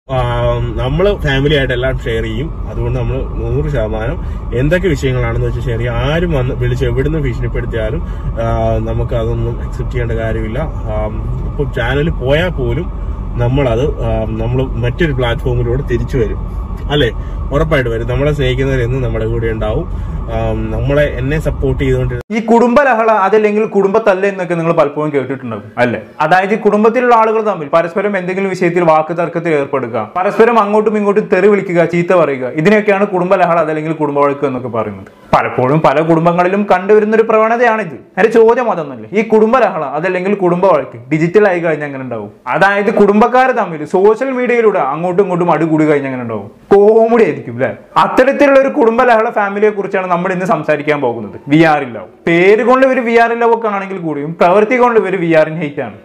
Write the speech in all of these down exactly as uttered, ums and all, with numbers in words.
നമ്മൾ ഫാമിലി ആയിട്ട് എല്ലാം ഷെയർ ചെയ്യും. അതുകൊണ്ട് നമ്മൾ നൂറ് ശതമാനം എന്തൊക്കെ വിഷയങ്ങളാണെന്ന് വെച്ചാൽ ഷെയർ ചെയ്യും. ആരും വന്ന് വിളിച്ച് എവിടുന്ന് ഭീഷണിപ്പെടുത്തിയാലും നമുക്ക് അതൊന്നും അക്സെപ്റ്റ് ചെയ്യേണ്ട കാര്യമില്ല. ഇപ്പൊ ചാനൽ പോയാൽ പോലും നമ്മളത് നമ്മൾ മറ്റൊരു പ്ലാറ്റ്ഫോമിലൂടെ തിരിച്ചു വരും, അല്ലെ? ഉറപ്പായിട്ട് വരും. നമ്മളെ സ്നേഹിക്കുന്നവരെന്നും നമ്മുടെ കൂടെ ഉണ്ടാവും. നമ്മളെ എന്നെ സപ്പോർട്ട് ചെയ്തുകൊണ്ട് ഈ കുടുംബ ലഹള അതല്ലെങ്കിൽ കുടുംബത്തല്ല എന്നൊക്കെ നിങ്ങൾ പലപ്പോഴും കേട്ടിട്ടുണ്ടാകും, അല്ലെ? അതായത് കുടുംബത്തിലുള്ള ആളുകൾ തമ്മിൽ പരസ്പരം എന്തെങ്കിലും വിഷയത്തിൽ വാക്ക് തർക്കത്തിൽ ഏർപ്പെടുക, പരസ്പരം അങ്ങോട്ടും ഇങ്ങോട്ടും തെറി വിളിക്കുക, ചീത്ത പറയുക, ഇതിനൊക്കെയാണ് കുടുംബ ലഹള അതല്ലെങ്കിൽ കുടുംബ വഴക്ക് എന്നൊക്കെ പറയുന്നത്. പലപ്പോഴും പല കുടുംബങ്ങളിലും കണ്ടുവരുന്ന ഒരു പ്രവണതയാണിത്. എന്റെ ചോദ്യം അതൊന്നല്ലേ, ഈ കുടുംബ ലഹള അതല്ലെങ്കിൽ കുടുംബ വഴക്ക് ഡിജിറ്റൽ ആയി കഴിഞ്ഞാൽ അങ്ങനെ ഉണ്ടാവും? അതായത് കുടുംബക്കാർ തമ്മിൽ സോഷ്യൽ മീഡിയയിലൂടെ അങ്ങോട്ടും ഇങ്ങോട്ടും അടികൂടി കഴിഞ്ഞാൽ അങ്ങനെ ഉണ്ടാവും? കോമഡി ആയിരിക്കും അല്ലെ? അത്തരത്തിലുള്ള ഒരു കുടുംബ ലഹള ഫാമിലിയെ കുറിച്ചാണ് നമ്മൾ ഇന്ന് സംസാരിക്കാൻ പോകുന്നത്. We are in love. പേര് കൊണ്ട് ഇവർ വി ആർ ഇൻ ലവ് ഒക്കെ ആണെങ്കിൽ കൂടിയും പ്രവൃത്തി കൊണ്ട് ഇവർ വി ആർ ഇൻ ഹെയ്റ്റ് ആണ്.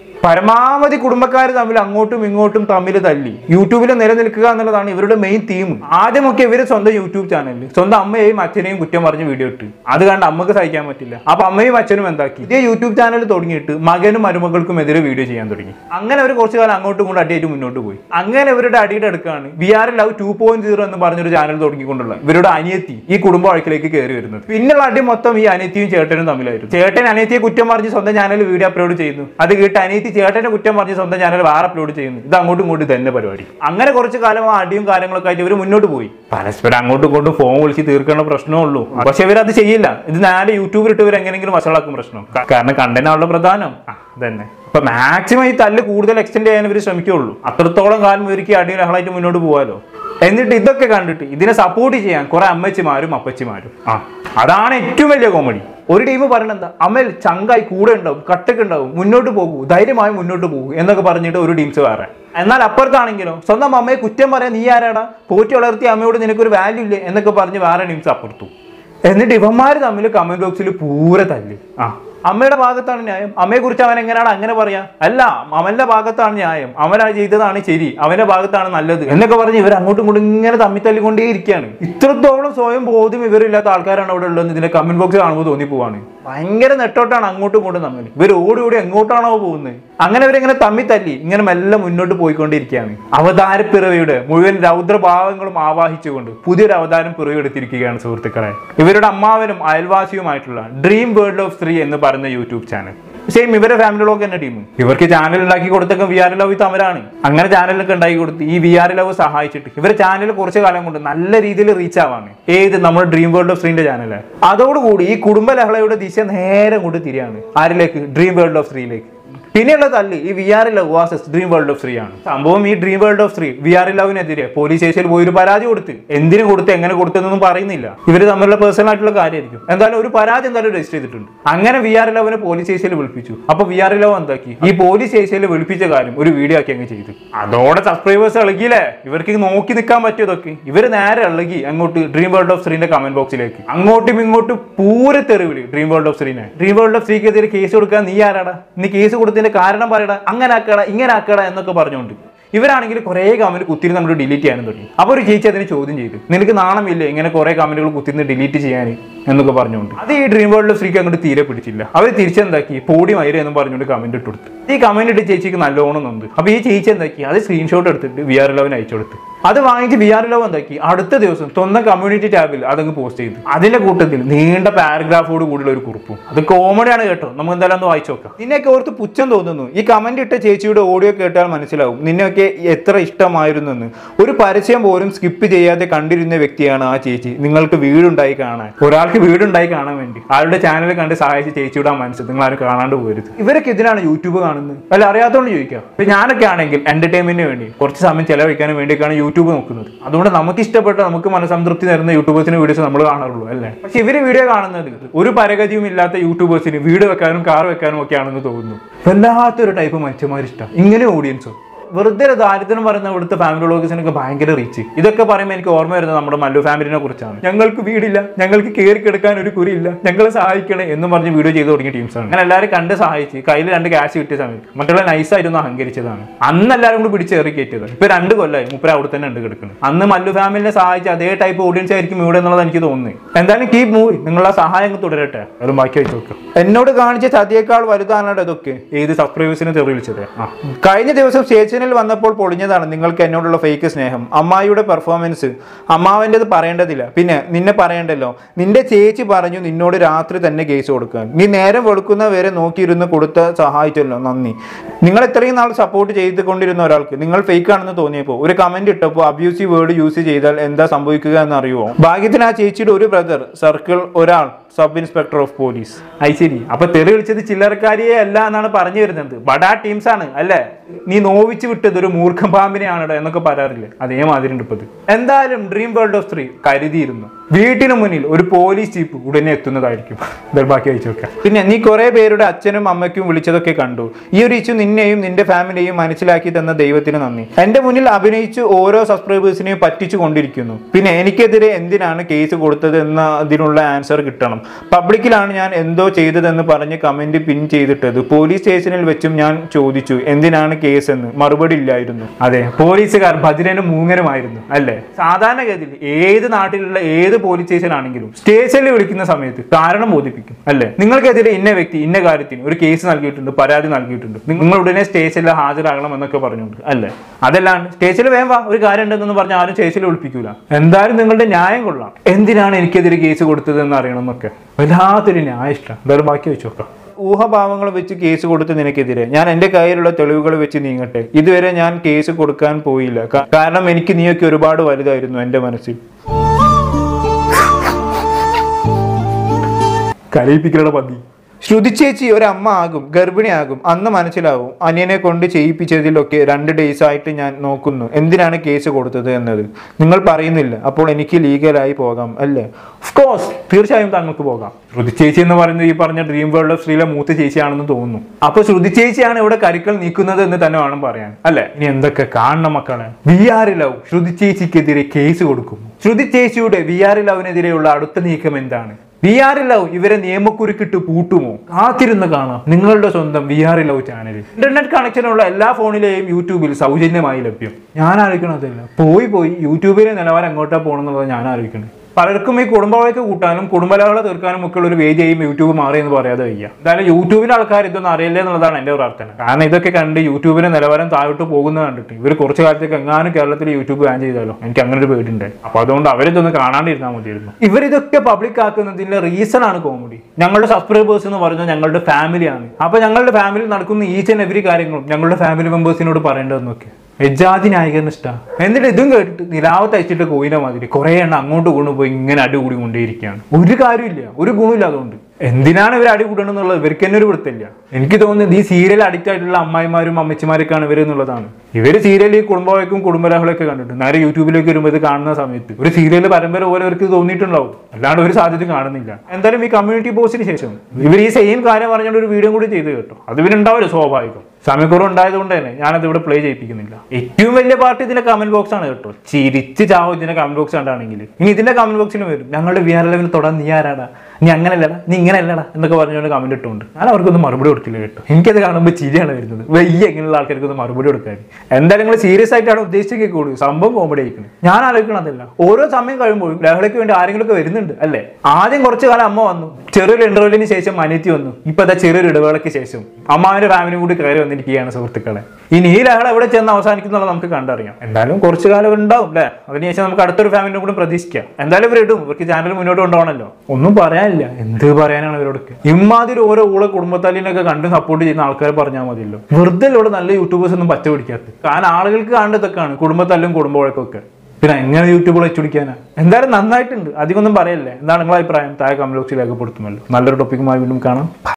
പരമാവധി കുടുംബക്കാർ തമ്മിൽ അങ്ങോട്ടും ഇങ്ങോട്ടും തമ്മിൽ തല്ലി യൂട്യൂബിൽ നിലനിൽക്കുക എന്നുള്ളതാണ് ഇവരുടെ മെയിൻ തീം. ആദ്യമൊക്കെ ഇവര് സ്വന്തം യൂട്യൂബ് ചാനലിൽ സ്വന്തം അമ്മയെയും അച്ഛനെയും കുറ്റം പറഞ്ഞ് വീഡിയോ ഇട്ട് അത് കണ്ട് അമ്മക്ക് സഹിക്കാൻ പറ്റില്ല. അപ്പൊ അമ്മയും അച്ഛനും എന്താക്കി, ഇതേ യൂട്യൂബ് ചാനൽ തുടങ്ങിയിട്ട് മകനും മരുമകൾക്കും എതിരെ വീഡിയോ ചെയ്യാൻ തുടങ്ങി. അങ്ങനെ അവർ കുറച്ചു കാലം അങ്ങോട്ടും ഇങ്ങോട്ടും അടിയായിട്ട് മുന്നോട്ട് പോയി. അങ്ങനെ ഇവരുടെ അടിയുടെ അടുക്കാണ് we are love two point zero എന്ന് പറഞ്ഞൊരു ചാനൽ തുടങ്ങിക്കൊണ്ടുള്ള ഇവരുടെ അനിയത്തി ഈ കുടുംബ വഴക്കിലേക്ക് കയറി വരുന്നത്. പിന്നുള്ള അടി മൊത്തം ഈ അനിയത്തിയും ചേട്ടനും തമ്മിലായിരുന്നു. ചേട്ടൻ അനിയത്തിയെ കുറ്റം പറഞ്ഞ് സ്വന്തം ചാനലിൽ വീഡിയോ അപ്ലോഡ് ചെയ്യുന്നു. അത് കേട്ട് അനിയത്തി ചേട്ടന്റെ കുറ്റം പറഞ്ഞ് സ്വന്തം ചാനൽ വേറെ അപ്ലോഡ് ചെയ്യുന്നു. ഇത് അങ്ങോട്ടും ഇങ്ങോട്ടും തന്നെ പരിപാടി. അങ്ങനെ കുറച്ച് കാലം ആ അടിയും കാര്യങ്ങളൊക്കെ ആയിട്ട് ഇവർ മുന്നോട്ട് പോയി. പരസ്പരം അങ്ങോട്ടും ഇങ്ങോട്ടും ഫോൺ വിളിച്ച് തീർക്കേണ്ട പ്രശ്നമേ ഉള്ളൂ. പക്ഷെ ഇവരത് ചെയ്യില്ല. ഇത് നേരെ യൂട്യൂബിൽ ഇട്ട് ഇവർ എങ്ങനെയെങ്കിലും വഷളാക്കും പ്രശ്നം. കാരണം കണ്ടന്റാണല്ലോ പ്രധാനം. തന്നെ അപ്പൊ മാക്സിമം ഈ തല്ല് കൂടുതൽ എക്സ്റ്റെൻഡ് ചെയ്യാൻ ഇവർ ശ്രമിക്കുള്ളൂ. അത്രത്തോളം കാലം ഇവർക്ക് അടിയും ലഹളായിട്ട് മുന്നോട്ട് പോകാലോ. എന്നിട്ട് ഇതൊക്കെ കണ്ടിട്ട് ഇതിനെ സപ്പോർട്ട് ചെയ്യാൻ കുറെ അമ്മച്ചിമാരും അപ്പച്ചിമാരും. ആ അതാണ് ഏറ്റവും വലിയ കോമഡി. ഒരു ടീം പറയണ എന്താ, അമ്മയിൽ ചങ്കായി കൂടെ ഉണ്ടാവും, കട്ടൊക്കെ ഉണ്ടാവും, മുന്നോട്ട് പോകൂ, ധൈര്യമായി മുന്നോട്ട് പോകും എന്നൊക്കെ പറഞ്ഞിട്ട് ഒരു ടീംസ് വേറെ. എന്നാൽ അപ്പുറത്താണെങ്കിലോ സ്വന്തം അമ്മയെ കുറ്റം പറയാൻ നീ ആരാടാ, പോറ്റി വളർത്തിയ അമ്മയോട് നിനക്കൊരു വാല്യൂ ഇല്ലേ എന്നൊക്കെ പറഞ്ഞ് വേറെ ടീംസ് അപ്പുറത്തു. എന്നിട്ട് ഇവന്മാര് തമ്മിൽ കമന്റ് ബോക്സിൽ പൂര തല്ലി. ആ അമ്മയുടെ ഭാഗത്താണ് ന്യായം, അമ്മയെ കുറിച്ച് അവൻ എങ്ങനെയാണ് അങ്ങനെ പറയാ? അല്ല, അവന്റെ ഭാഗത്താണ് ന്യായം, അവനാണ് ചെയ്തതാണ് ശരി, അവന്റെ ഭാഗത്താണ് നല്ലത് എന്നൊക്കെ പറഞ്ഞ് ഇവർ അങ്ങോട്ടും ഇങ്ങോട്ടും ഇങ്ങനെ തമ്മി തല്ലിക്കൊണ്ടേ ഇരിക്കുകയാണ്. ഇത്രത്തോളം സ്വയം ബോധ്യം ഇവരില്ലാത്ത ആൾക്കാരാണ് അവിടെ ഉള്ളത്. ഇതിന്റെ കമന്റ് ബോക്സ് കാണുമ്പോൾ തോന്നിപ്പോവാണ്. ഭയങ്കര നെട്ടോട്ടാണ് അങ്ങോട്ടും ഇങ്ങോട്ടും തമ്മിൽ. ഇവർ ഓടി ഓടി എങ്ങോട്ടാണോ പോകുന്നത്. അങ്ങനെ ഇവരിങ്ങനെ തമ്മി തല്ലി ഇങ്ങനെ മെല്ലെ മുന്നോട്ട് പോയിക്കൊണ്ടിരിക്കുകയാണ്. അവതാരപ്പിറവിയുടെ മുഴുവൻ രൗദ്രഭാവങ്ങളും ആവാഹിച്ചുകൊണ്ട് പുതിയൊരു അവതാരം പിറവിയെടുത്തിരിക്കുകയാണ് സുഹൃത്തുക്കളെ. ഇവരുടെ അമ്മാവനും അയൽവാസിയുമായിട്ടുള്ള ഡ്രീം വേൾഡ് ഓഫ് സ്രീ എന്ന് പറയുന്ന യൂട്യൂബ് ചാനൽ. സെയിം ഇവരുടെ ഫാമിലിയിലൊക്കെ തന്നെ ടീം. ഇവർക്ക് ചാനൽ ഉണ്ടാക്കി കൊടുത്തൊക്കെ വി ആർ ലവ് തമരാണ്. അങ്ങനെ ചാനലൊക്കെ ഉണ്ടാക്കി കൊടുത്ത് ഈ വി ആർ ലവ് സഹായിച്ചിട്ട് ഇവരുടെ ചാനൽ കുറച്ചു കാലം കൊണ്ട് നല്ല രീതിയിൽ റീച്ച് ആവാണ്. ഏത് നമ്മുടെ ഡ്രീം വേൾഡ് ഓഫ് ശ്രീന്റെ ചാനല്. അതോടുകൂടി ഈ കുടുംബ ലഹളയുടെ ദിശ നേരെ കൊണ്ട് തിരിയാണ്. ആരിലേക്ക്? ഡ്രീം വേൾഡ് ഓഫ് ശ്രീയിലേക്ക്. പിന്നെയുള്ള തല്ല് ഈ we are love versus dream world of Sree ആണ്. സംഭവം ഈ dream world of Sree we are ലവിനെതിരെ പോലീസ് സ്റ്റേഷനിൽ പോയി ഒരു പരാതി കൊടുത്ത്, എന്തിനു കൊടുത്ത് എങ്ങനെ കൊടുത്തെന്നൊന്നും പറയുന്നില്ല. ഇവര് തമ്മിലുള്ള പേഴ്സണൽ ആയിട്ടുള്ള കാര്യമായിരിക്കും. എന്തായാലും ഒരു പരാതി എന്തായാലും രജിസ്റ്റർ ചെയ്തിട്ടുണ്ട്. അങ്ങനെ വി ആർ ലവിനെ പോലീസ് സ്റ്റേഷനിൽ വിളിപ്പിച്ചു. അപ്പൊ വി ആർ ലവ് എന്താക്കി, ഈ പോലീസ് സ്റ്റേഷനിൽ വിളിപ്പിച്ച കാര്യം ഒരു വീഡിയോ ആക്കി അങ്ങ് ചെയ്തു. അതോടെ സബ്സ്ക്രൈബേഴ്സ് ഇളകിയില്ലേ. ഇവർക്ക് നോക്കി നിൽക്കാൻ പറ്റിയതൊക്കെ ഇവര് നേരെ ഇളകി അങ്ങോട്ട് ഡ്രീം വേൾഡ് ഓഫ് ശ്രീന്റെ കമന്റ് ബോക്സിലേക്ക്. അങ്ങോട്ടും ഇങ്ങോട്ടും പൂര തെറിവിളി ഡ്രീം വേൾഡ് ഓഫ് ശ്രീനെ. ഡ്രീം വേൾഡ് ഓഫ് ശ്രീക്കെതിരെ കേസ് കൊടുക്കാൻ നീ ആരാടാ, നീ കേസ് കൊടുത്തതിന്റെ കാരണം പറയടാ, അങ്ങനെ ആക്കടാ ഇങ്ങനെ ആക്കടാ എന്നൊക്കെ പറഞ്ഞുകൊണ്ട് ഇവരാണെങ്കിൽ കുറെ കമന്റ് കുത്തിരി നമ്മൾ ഡിലീറ്റ് ചെയ്യാനും തുടങ്ങി. അപ്പൊ ഒരു ചേച്ചി അതിന് ചോദ്യം ചെയ്തു, നിനക്ക് നാണമില്ലേ ഇങ്ങനെ കുറെ കമന്റുകൾ കുത്തിന്ന് ഡിലീറ്റ് ചെയ്യാൻ എന്നൊക്കെ പറഞ്ഞുകൊണ്ട്. അത് ഈ ഡ്രീം വേൾഡ് ശ്രീക്ക് അങ്ങോട്ട് തീരെ പിടിച്ചില്ല. അവർ തിരിച്ചെന്താക്കി, പോടി മയിര് എന്ന് പറഞ്ഞുകൊണ്ട് കമന്റ് ഇട്ട് കൊടുത്തു. ഈ കമന്റ് ഇട്ട് ചേച്ചിക്ക് നല്ലോണം നൊന്ത്. അപ്പൊ ഈ ചേച്ചി എന്താക്കി, അത് സ്ക്രീൻഷോട്ട് എടുത്തിട്ട് വി ആർ ലവിന് അയച്ചു കൊടുത്തു. അത് വാങ്ങിച്ച് വി ആർ ലവ് എന്താക്കി, അടുത്ത ദിവസം സ്വന്തം കമ്മ്യൂണിറ്റി ടാബിൽ അതങ്ങ് പോസ്റ്റ് ചെയ്തു. അതിന്റെ കൂട്ടത്തിൽ നീണ്ട പാരഗ്രാഫോട് കൂടിയുള്ള ഒരു കുറിപ്പും. അത് കോമഡിയാണ് കേട്ടോ, നമുക്ക് എന്തായാലും ഒന്ന് വായിച്ചു നോക്കാം. നിന്നെയൊക്കെ ഓർത്ത് പുച്ഛം തോന്നുന്നു. ഈ കമന്റ് ഇട്ട ചേച്ചിയുടെ ഓഡിയോ കേട്ടാൽ മനസ്സിലാവും നിന്നെയൊക്കെ എത്ര ഇഷ്ടമായിരുന്നു എന്ന്. ഒരു പരസ്യം പോലും സ്കിപ്പ് ചെയ്യാതെ കണ്ടിരുന്ന വ്യക്തിയാണ് ആ ചേച്ചി. നിങ്ങൾക്ക് വീടുണ്ടായി കാണാൻ, ഒരാൾക്ക് വീടുണ്ടായി കാണാൻ വേണ്ടി ആരുടെ ചാനൽ കണ്ട് സഹായിച്ച് ചേച്ചിയുടെ ആ മനസ്സ് നിങ്ങൾ ആരും കാണാണ്ട് പോരുത്. ഇവരൊക്കെ ഇതിനാണ് യൂട്യൂബ് കാണുന്നത്, അല്ല അറിയാത്തോണ്ട് ചോദിക്കാം. ഇപ്പൊ ഞാനൊക്കെ ആണെങ്കിൽ എന്റർടൈൻമെന്റിന് വേണ്ടി കുറച്ച് സമയം ചെലവഴിക്കാനും വേണ്ടിയൊക്കെയാണ് യൂട്യൂബ് നോക്കുന്നത്. അതുകൊണ്ട് നമുക്ക് ഇഷ്ടപ്പെട്ട നമുക്ക് മനസ്സംതൃപ്തി തരുന്ന യൂട്യൂബേഴ്സിന്റെ വീഡിയോസ് നമ്മൾ കാണാറുള്ളൂ അല്ലേ. പക്ഷെ ഇവര് വീഡിയോ കാണുന്നത് ഒരു പരഗതിയും ഇല്ലാത്ത യൂട്യൂബേഴ്സിന് വീട് വെക്കാനും കാർ വെക്കാനും ഒക്കെ ആണെന്ന് തോന്നുന്നു. വല്ലാത്തൊരു ടൈപ്പ് മനുഷ്യന്മാരിഷ്ടം ഇങ്ങനെ ഓഡിയൻസോ. വെറുതെ ദാരിദ്ര്യം പറയുന്ന ഇവിടുത്തെ ഫാമിലി വ്ളോഗേഴ്സിനൊക്കെ ഭയങ്കര റീച്ച്. ഇതൊക്കെ പറയുമ്പോൾ എനിക്ക് ഓർമ്മ വരുന്നത് നമ്മുടെ മല്ലു ഫാമിലിനെ കുറിച്ചാണ്. ഞങ്ങൾക്ക് വീടില്ല, ഞങ്ങൾക്ക് കയറി കിടക്കാൻ ഒരു കുരിയില്ല, ഞങ്ങളെ സഹായിക്കണേ എന്ന് പറഞ്ഞ് വീഡിയോ ചെയ്ത് തുടങ്ങിയ ടീംസാണ്. അങ്ങനെ എല്ലാവരും കണ്ട് സഹായിച്ച് കയ്യിൽ രണ്ട് ക്യാഷ് കിട്ടിയ സമയത്ത് മറ്റുള്ള നൈസായിരുന്നു അഹങ്കരിച്ചതാണ്. അന്ന് എല്ലാവരും കൂടി പിടിച്ചേറി കയറ്റിയതാണ്. ഇപ്പൊ രണ്ട് കൊല്ലമായി മുപ്പര അവിടെ തന്നെ ഉണ്ട് കിടക്കുന്നത്. അന്ന് മല്ലു ഫാമിലിനെ സഹായിച്ച് അതേ ടൈപ്പ് ഓഡിയൻസ് ആയിരിക്കും ഇവിടെ എന്നുള്ളത് എനിക്ക് തോന്നുന്നു. എന്തായാലും കീപ് മൂവി, നിങ്ങളുടെ സഹായം തുടരട്ടെ. അതും ബാക്കി വെച്ച് നോക്കാം. എന്നോട് കാണിച്ച ചതിയേക്കാൾ വലുതാണ് ഇതൊക്കെ ഏത് സബ്സ്ക്രൈബേഴ്സിനെ തെറി വിളിച്ചത്. ആ കഴിഞ്ഞ ദിവസം സ്റ്റേഷൻ സീസണിൽ വന്നപ്പോൾ പൊളിഞ്ഞതാണ് നിങ്ങൾക്ക് എന്നോടുള്ള ഫേക്ക് സ്നേഹം. അമ്മായിയുടെ പെർഫോമൻസ് അമ്മാവൻ്റെത് പറയേണ്ടതില്ല, പിന്നെ നിന്നെ പറയണ്ടല്ലോ. നിന്റെ ചേച്ചി പറഞ്ഞു നിന്നോട് രാത്രി തന്നെ കേസ് കൊടുക്കാൻ. നീ നേരം വെളുക്കുന്ന വരെ നോക്കിയിരുന്ന് കൊടുത്ത സഹായിച്ചല്ലോ, നന്ദി. നിങ്ങൾ ഇത്രയും നാൾ സപ്പോർട്ട് ചെയ്തുകൊണ്ടിരുന്ന ഒരാൾക്ക് നിങ്ങൾ ഫേക്ക് ആണെന്ന് തോന്നിയപ്പോൾ ഒരു കമന്റ് ഇട്ടപ്പോൾ അബ്യൂസീവ് വേർഡ് യൂസ് ചെയ്താൽ എന്താ സംഭവിക്കുക എന്ന് അറിയുമോ? ഭാഗ്യത്തിന് ആ ചേച്ചിയുടെ ഒരു ബ്രദർ സർക്കിൾ ഒരാൾ സബ് ഇൻസ്പെക്ടർ ഓഫ് പോലീസ്. അത് ശരി, അപ്പൊ തെറി വിളിച്ചത് ചില്ലറക്കാരിയെ അല്ല എന്നാണ് പറഞ്ഞു വരുന്നത്. ബഡാ ടീംസ് ആണ് അല്ലേ? നീ നോവിച്ച് വിട്ടത് ഒരു മൂർഖം പാമ്പിനെയാണോ എന്നൊക്കെ പറയാറില്ലേ, അതേമാതിരി ഉണ്ട് ഇപ്പത്. എന്തായാലും ഡ്രീം വേൾഡ് ഓഫ് സ്രീ കരുതിയിരുന്നു വീട്ടിന് മുന്നിൽ ഒരു പോലീസ് ജീപ്പ് ഉടനെ എത്തുന്നതായിരിക്കും. ബാക്കി അയച്ചു വെക്കാം. പിന്നെ നീ കുറെ പേരുടെ അച്ഛനും അമ്മയ്ക്കും വിളിച്ചതൊക്കെ കണ്ടു. ഈ ഒരു ഇഷ്യൂ നിന്നെയും നിന്റെ ഫാമിലിയെയും മനസ്സിലാക്കി തന്ന ദൈവത്തിന് നന്ദി. എന്റെ മുന്നിൽ അഭിനയിച്ച് ഓരോ സബ്സ്ക്രൈബേഴ്സിനെയും പറ്റിച്ചു കൊണ്ടിരിക്കുന്നു. പിന്നെ എനിക്കെതിരെ എന്തിനാണ് കേസ് കൊടുത്തത് എന്ന അതിനുള്ള ആൻസർ കിട്ടണം. പബ്ലിക്കിലാണ് ഞാൻ എന്തോ ചെയ്തതെന്ന് പറഞ്ഞ് കമന്റ് പിൻ ചെയ്തിട്ടത്. പോലീസ് സ്റ്റേഷനിൽ വെച്ചും ഞാൻ ചോദിച്ചു എന്തിനാണ് കേസ് എന്ന്, മറുപടി ഇല്ലായിരുന്നു. അതെ, പോലീസുകാർ ഭദ്രനും മൂങ്ങനുമായിരുന്നു അല്ലേ? സാധാരണഗതിയിൽ ഏത് നാട്ടിലുള്ള ഏത് പോലീസ് സ്റ്റേഷൻ ആണെങ്കിലും സ്റ്റേഷനിൽ വിളിക്കുന്ന സമയത്ത് കാരണം ബോധിപ്പിക്കും അല്ലേ? നിങ്ങൾക്കെതിരെ ഇന്ന വ്യക്തി ഇന്ന കാര്യത്തിന് ഒരു കേസ് നൽകിയിട്ടുണ്ട്, പരാതി നൽകിയിട്ടുണ്ട്, നിങ്ങൾ ഉടനെ സ്റ്റേഷനിൽ ഹാജരാകണം എന്നൊക്കെ പറഞ്ഞുകൊണ്ട് അല്ലേ? അതല്ലാണ്ട് സ്റ്റേഷനിൽ വേഗം വാ ഒരു കാര്യം ഉണ്ടെന്ന് പറഞ്ഞാൽ ആരും സ്റ്റേഷനിൽ വിളിപ്പിക്കൂല. എന്തായാലും നിങ്ങളുടെ ന്യായം കൊള്ളാം. എന്തിനാണ് എനിക്കെതിരെ കേസ് കൊടുത്തത് എന്ന് അറിയണം എന്നൊക്കെ വല്ലാത്തൊരു ന്യായം ഇഷ്ടം. എന്തായാലും ബാക്കി വെച്ച് നോക്കാം. ഊഹഭാവങ്ങൾ വെച്ച് കേസ് കൊടുത്ത് നിനക്കെതിരെ ഞാൻ എൻ്റെ കയ്യിലുള്ള തെളിവുകൾ വെച്ച് നീങ്ങട്ടെ. ഇതുവരെ ഞാൻ കേസ് കൊടുക്കാൻ പോയില്ല, കാരണം എനിക്ക് നീയൊക്കെ ഒരുപാട് വലുതായിരുന്നു എൻ്റെ മനസ്സിൽ. കരയിപ്പിക്കലയുടെ പതി. ശ്രുതി ചേച്ചി ഒരമ്മ ആകും, ഗർഭിണിയാകും, അന്ന് മനസ്സിലാവും. അനിയനെ കൊണ്ട് ചെയ്യിപ്പിച്ചതിലൊക്കെ രണ്ട് ഡേയ്സ് ആയിട്ട് ഞാൻ നോക്കുന്നു എന്തിനാണ് കേസ് കൊടുത്തത് എന്നത്. നിങ്ങൾ പറയുന്നില്ല, അപ്പോൾ എനിക്ക് ലീഗലായി പോകാം അല്ലേ? ഓഫ് കോഴ്സ്, തീർച്ചയായും താങ്കൾക്ക് പോകാം. ശ്രുതി ചേച്ചി എന്ന് പറയുന്നത് ഈ പറഞ്ഞ ഡ്രീം വേൾഡ് ഓഫ് ശ്രീയിലെ മൂത്ത ചേച്ചിയാണെന്ന് തോന്നുന്നു. അപ്പൊ ശ്രുതി ചേച്ചിയാണ് ഇവിടെ കരുക്കൾ നീക്കുന്നത് എന്ന് തന്നെ വേണം പറയാൻ അല്ലെ? ഇനി എന്തൊക്കെ കാണണം മക്കളെ. വി ആർ ലവ് ശ്രുതി ചേച്ചിക്കെതിരെ കേസ് കൊടുക്കും. ശ്രുതി ചേച്ചിയുടെ വി ആർ ലവിനെതിരെയുള്ള അടുത്ത നീക്കം എന്താണ്? വി ആർ ലവ് ഇവരെ നിയമക്കുരുക്കിട്ട് പൂട്ടുമോ? കാത്തിരുന്ന് കാണാം നിങ്ങളുടെ സ്വന്തം we are love channel. Internet കണക്ഷനുള്ള എല്ലാ ഫോണിലെയും യൂട്യൂബിൽ സൗജന്യമായി ലഭ്യം. ഞാൻ ആലോചിക്കണതല്ല, പോയി പോയി യൂട്യൂബിലെ നിലവാരം എങ്ങോട്ടാ പോകണമെന്നുള്ളത് ഞാൻ ആലോചിക്കണേ. പലർക്കും ഈ കുടുംബവഴക്ക് കൂട്ടാനും കുടുംബലകളെ തീർക്കാനും ഒക്കെ ഒരു വേദിയായും യൂട്യൂബ് മാറി എന്ന് പറയാതെ വയ്യ. എന്തായാലും യൂട്യൂബിലെ ആൾക്കാർ ഇതൊന്നും അറിയില്ല എന്നുള്ളതാണ് എന്റെ പ്രാർത്ഥന. കാരണം ഇതൊക്കെ കണ്ട് യൂട്യൂബിന്റെ നിലവാരം താഴോട്ട് പോകുന്നത് കണ്ടിട്ട് ഇവർ കുറച്ചു കാലത്തേക്ക് എങ്ങാനും കേരളത്തിൽ യൂട്യൂബ് ബാൻ ചെയ്താലോ എനിക്ക് അങ്ങനെ ഒരു പേടിയുണ്ട്. അപ്പൊ അതുകൊണ്ട് അവരിതൊന്നും കാണാണ്ടിരുന്നാൽ മതിയായിരുന്നു. ഇവരിതൊക്കെ പബ്ലിക് ആക്കുന്നതിന്റെ റീസൺ ആണ് കോമഡി. ഞങ്ങളുടെ സബ്സ്ക്രൈബേഴ്സ് എന്ന് പറഞ്ഞാൽ ഞങ്ങളുടെ ഫാമിലിയാണ്. അപ്പൊ ഞങ്ങളുടെ ഫാമിലി നടക്കുന്ന ഈച്ച് ആൻഡ് എവരി കാര്യങ്ങളും ഞങ്ങളുടെ ഫാമിലി മെമ്പേഴ്സിനോട് പറയേണ്ടതെന്നൊക്കെ എജാതി നായകന് ഇഷ്ടമാണ്. എന്നിട്ട് ഇതും കേട്ടിട്ട് നിലാവത്ത് അയച്ചിട്ട് കോയിനെ മാതിരി കുറെ എണ്ണം അങ്ങോട്ട് കൊണ്ടുപോയി ഇങ്ങനെ അടികൂടി കൊണ്ടേയിരിക്കുകയാണ്. ഒരു കാര്യമില്ല, ഒരു ഗുണമില്ല. അതുകൊണ്ട് എന്തിനാണ് ഇവർ അടി കൂടണം എന്നുള്ളത് ഇവർക്ക് തന്നെ ഒരു വൃത്തിയില്ല. എനിക്ക് തോന്നുന്നത് ഈ സീരിയൽ അഡിക്റ്റ് ആയിട്ടുള്ള അമ്മായിമാരും അമ്മച്ചിമാരൊക്കെയാണ് ഇവർ എന്നുള്ളതാണ്. ഇവർ സീരിയൽ ഈ കുടുംബവഴക്കും കുടുംബലഹളൊക്കെ കണ്ടിട്ട് നേരെ യൂട്യൂബിലേക്ക് വരുമ്പോൾ ഇത് കാണുന്ന സമയത്ത് ഒരു സീരിയൽ പരമ്പര പോലെ അവർക്ക് തോന്നിയിട്ടുണ്ടാവും. അല്ലാണ്ട് ഒരു സാധ്യത കാണുന്നില്ല. എന്തായാലും ഈ കമ്മ്യൂണിറ്റി പോസ്റ്റിന് ശേഷം ഇവർ ഈ സെയിം കാര്യം പറഞ്ഞുകൊണ്ട് ഒരു വീഡിയോ കൂടി ചെയ്ത് കേട്ടോ. അത് ഇവരുണ്ടാവില്ല, സ്വാഭാവികം. സമയക്കുറവ് ഉണ്ടായത് കൊണ്ട് തന്നെ ഞാനത് ഇവിടെ പ്ലേ ചെയ്യിപ്പിക്കുന്നില്ല. ഏറ്റവും വലിയ പാർട്ടി ഇതിന്റെ കമന്റ് ബോക്സ് ആണ് കേട്ടോ. ചിരിച്ച് ചാവും ഇതിന്റെ കമന്റ് ബോക്സ് കണ്ടാണെങ്കിൽ. ഇനി ഇതിന്റെ കമന്റ് ബോക്സിലും വരും ഞങ്ങളുടെ വി ആർ ലെവലിൽ തൊടാൻ നീ ആരാടാ, നീ അങ്ങനെ അല്ലടാ, നീ ഇങ്ങനെ അല്ലടാ എന്നൊക്കെ പറഞ്ഞുകൊണ്ട് കമന്റ് ഇട്ടുകൊണ്ട് ഞാൻ അവർക്കൊന്നും മറുപടി കൊടുക്കില്ല കേട്ടോ. എനിക്കത് കാണുമ്പോൾ ചിരിയാണ് വരുന്നത്. വലിയ എങ്ങനെയുള്ള ആൾക്കാർക്കൊന്നും മറുപടി കൊടുക്കാൻ. എന്തായാലും നിങ്ങൾ സീരിയസ് ആയിട്ടാണ് ഉദ്ദേശിച്ചെങ്കിൽ കൂടും സംഭവം കോമഡി ആയിരിക്കണം. ഞാൻ ആലോചിക്കണതല്ല, ഓരോ സമയം കഴിയുമ്പോഴും ലഹളയ്ക്ക് വേണ്ടി ആരെങ്കിലും ഒക്കെ വരുന്നുണ്ട് അല്ലേ? ആദ്യം കുറച്ചു കാലം അമ്മ വന്നു, ചെറിയൊരു ഇന്റർവെല്ലിന് ശേഷം അനിയത്തി വന്നു, ഇപ്പൊ അതാ ചെറിയൊരു ഇടവേളയ്ക്ക് ശേഷം അമ്മാവിന്റെ ഫാമിലിയും കൂടി കയറി വന്നിരിക്കുകയാണ് സുഹൃത്തുക്കളെ. ഇനി ഈ ലഹള എവിടെ ചെന്ന് അവസാനിക്കുന്നുള്ള നമുക്ക് കണ്ടറിയാം. എന്തായാലും കുറച്ചു കാലം ഉണ്ടാവും അല്ലേ? അതിനുശേഷം നമുക്ക് അടുത്തൊരു ഫാമിലിനെ കൂടി പ്രതീക്ഷിക്കാം. എന്തായാലും ഇവർ ഇടും, ഇവർക്ക് ചാനൽ മുന്നോട്ട് കൊണ്ടുപോകണല്ലോ. ഒന്നും പറയാനില്ല, എന്ത് പറയാനാണ് ഇവരോടൊക്കെ. ഇമാതിരി ഓരോ ഊള കുടുംബത്താലിനൊക്കെ കണ്ട് സപ്പോർട്ട് ചെയ്യുന്ന ആൾക്കാർ പറഞ്ഞാൽ മതിയല്ലോ. വെറുതെ ഇവിടെ നല്ല യൂട്യൂബേഴ്സ് ഒന്നും പച്ച പിടിക്കാത്ത. കാരണം ആളുകൾക്ക് കാണേണ്ടതൊക്കെയാണ് കുടുംബത്തല്ലും കുടുംബവഴക്കൊക്കെ. പിന്നെ എങ്ങനെ യൂട്യൂബിൽ വെച്ച് പിടിക്കാനാ? എന്തായാലും നന്നായിട്ടുണ്ട്, അധികം ഒന്നും പറയല്ലേ. എന്താണ് നിങ്ങളുടെ അഭിപ്രായം? താഴെ കമന്റ് ബോക്സിൽ രേഖപ്പെടുത്തുമല്ലോ. നല്ലൊരു ടോപ്പിക്കുമായി വീണ്ടും കാണാം.